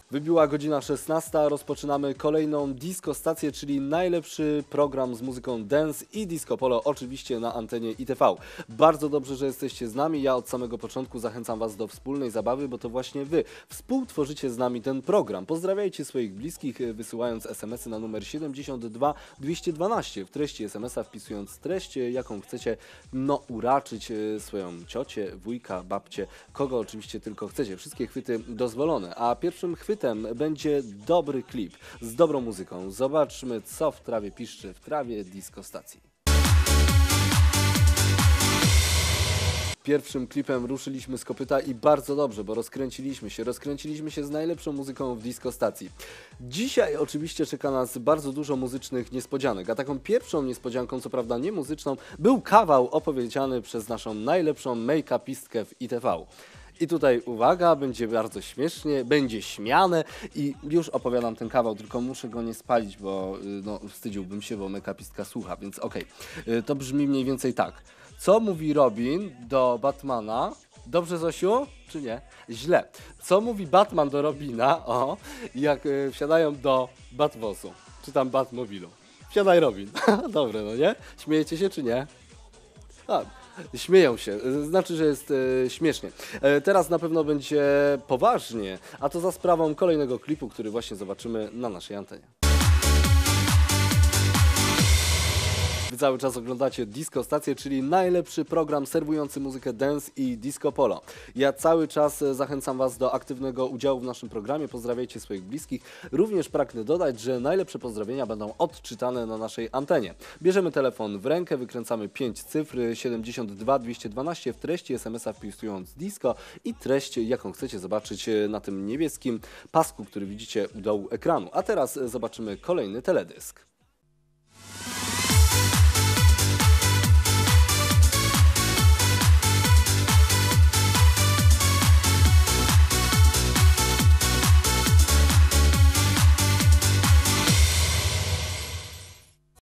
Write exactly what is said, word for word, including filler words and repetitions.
Wybiła godzina szesnasta, rozpoczynamy kolejną Disco Stację, czyli najlepszy program z muzyką dance i disco polo, oczywiście na antenie I T V. Bardzo dobrze, że jesteście z nami. Ja od samego początku zachęcam Was do wspólnej zabawy, bo to właśnie Wy współtworzycie z nami ten program. Pozdrawiajcie swoich bliskich, wysyłając es em esy na numer siedemdziesiąt dwa dwieście dwanaście. W treści es em esa wpisując treść, jaką chcecie, no uraczyć swoją ciocię, wujka, babcię, kogo oczywiście tylko chcecie. Wszystkie chwyty dozwolone. A pierwszym chwytem będzie dobry klip z dobrą muzyką. Zobaczmy, co w trawie piszczy w trawie Disco Stacji. Pierwszym klipem ruszyliśmy z kopyta i bardzo dobrze, bo rozkręciliśmy się, rozkręciliśmy się z najlepszą muzyką w Disco Stacji. Dzisiaj oczywiście czeka nas bardzo dużo muzycznych niespodzianek, a taką pierwszą niespodzianką, co prawda nie muzyczną, był kawał opowiedziany przez naszą najlepszą make-upistkę w I T V. I tutaj uwaga, będzie bardzo śmiesznie, będzie śmiane i już opowiadam ten kawał, tylko muszę go nie spalić, bo no, wstydziłbym się, bo make-upistka słucha, więc okej. Okay. To brzmi mniej więcej tak. Co mówi Robin do Batmana? Dobrze, Zosiu? Czy nie? Źle. Co mówi Batman do Robina, o, jak y, wsiadają do Batwosu, czy tam Batmobilu? Wsiadaj, Robin. Dobre, no nie? Śmiejecie się, czy nie? A, śmieją się, znaczy, że jest e, śmiesznie. E, teraz na pewno będzie poważnie, a to za sprawą kolejnego klipu, który właśnie zobaczymy na naszej antenie. Wy cały czas oglądacie Disco Stację, czyli najlepszy program serwujący muzykę dance i disco polo. Ja cały czas zachęcam Was do aktywnego udziału w naszym programie. Pozdrawiajcie swoich bliskich. Również pragnę dodać, że najlepsze pozdrowienia będą odczytane na naszej antenie. Bierzemy telefon w rękę, wykręcamy pięć cyfr siedemdziesiąt dwa dwieście dwanaście w treści es em esa wpisując disco i treść, jaką chcecie zobaczyć na tym niebieskim pasku, który widzicie u dołu ekranu. A teraz zobaczymy kolejny teledysk.